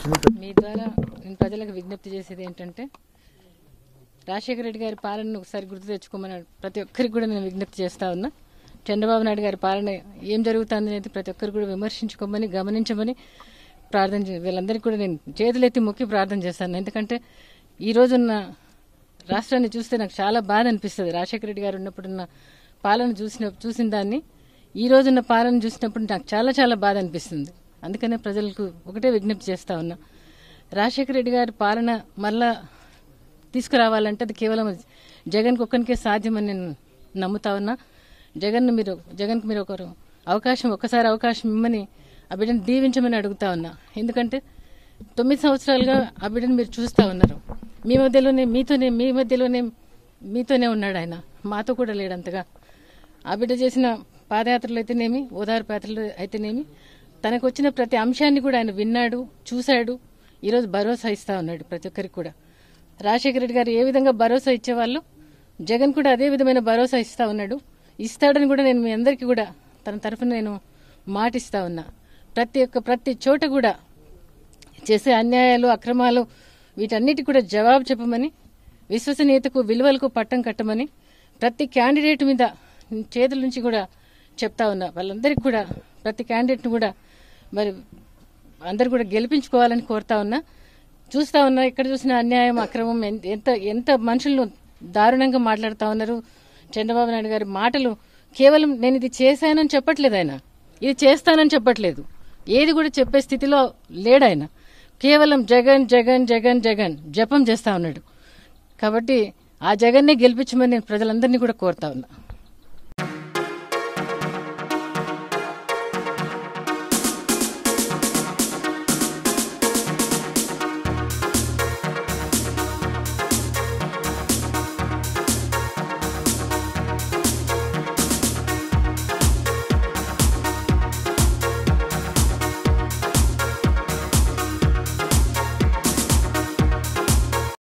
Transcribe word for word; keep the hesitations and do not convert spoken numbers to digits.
మీ ద్వారా నేను ప్రజలకు విజ్ఞప్తి చేసేది ఏంటంటే రాజశేఖర రెడ్డి గారి పాలనను ఒకసారి గుర్తు తెచ్చుకోమని ప్రతి ఒక్కరికి కూడా నేను విజ్ఞప్తి చేస్తా ఉన్నా. చంద్రబాబు నాయుడు గారి పాలన ఏం జరుగుతుంది అనేది ప్రతి ఒక్కరు కూడా విమర్శించుకోమని గమనించమని ప్రార్థన వీళ్ళందరికీ కూడా నేను చేతులెత్తి మొక్కి ప్రార్థన చేస్తాను. ఎందుకంటే ఈ రోజున్న రాష్ట్రాన్ని చూస్తే నాకు చాలా బాధ అనిపిస్తుంది. రాజశేఖర రెడ్డి గారు ఉన్నప్పుడున్న పాలన చూసిన చూసిన దాన్ని ఈ రోజున్న పాలన చూసినప్పుడు నాకు చాలా చాలా బాధ అనిపిస్తుంది. అందుకనే ప్రజలకు ఒకటే విజ్ఞప్తి చేస్తా ఉన్నా, రాజశేఖర రెడ్డి గారి పాలన మళ్ళా తీసుకురావాలంటే అది కేవలం జగన్కి ఒక్కరికే సాధ్యమని నేను నమ్ముతా ఉన్నా. జగన్ మీరు జగన్కి మీరు ఒకరు అవకాశం ఒక్కసారి అవకాశం ఇమ్మని ఆ బిడ్డను దీవించమని అడుగుతా ఉన్నా. ఎందుకంటే తొమ్మిది సంవత్సరాలుగా ఆ బిడ్డను మీరు చూస్తూ ఉన్నారు. మీ మధ్యలోనే మీతోనే మీ మధ్యలోనే మీతోనే ఉన్నాడు ఆయన, మాతో కూడా లేడంతగా. ఆ బిడ్డ చేసిన పాదయాత్రలు అయితేనేమి, ఓదార్పు యాత్రలు అయితేనేమి, తనకు వచ్చిన ప్రతి అంశాన్ని కూడా ఆయన విన్నాడు, చూశాడు. ఈరోజు భరోసా ఇస్తా ఉన్నాడు ప్రతి ఒక్కరికి కూడా. రాజశేఖర రెడ్డి గారు ఏ విధంగా భరోసా ఇచ్చేవాళ్ళు జగన్ కూడా అదే విధమైన భరోసా ఇస్తా ఉన్నాడు, ఇస్తాడని కూడా నేను మీ అందరికీ కూడా తన తరఫున నేను మాటిస్తా ఉన్నా. ప్రతి ఒక్క ప్రతి చోట కూడా చేసే అన్యాయాలు, అక్రమాలు వీటన్నిటి కూడా జవాబు చెప్పమని, విశ్వసనీయతకు విలువలకు పట్టం కట్టమని ప్రతి క్యాండిడేట్ మీద చేతుల నుంచి కూడా చెప్తా ఉన్నా. వాళ్ళందరికీ కూడా ప్రతి క్యాండిడేట్ను కూడా మరి అందరు కూడా గెలిపించుకోవాలని కోరుతా ఉన్నా. చూస్తా ఉన్నా ఎక్కడ చూసినా అన్యాయం, అక్రమం, ఎంత ఎంత మనుషులను దారుణంగా మాట్లాడుతూ ఉన్నారు. చంద్రబాబు నాయుడు గారి మాటలు కేవలం నేను ఇది చేశానని చెప్పట్లేదు, ఆయన ఇది చేస్తానని చెప్పట్లేదు, ఏది కూడా చెప్పే స్థితిలో లేడు ఆయన. కేవలం జగన్ జగన్ జగన్ జగన్ జపం చేస్తా ఉన్నాడు. కాబట్టి ఆ జగన్నే గెలిపించమని నేను ప్రజలందరినీ కూడా కోరుతా ఉన్నా.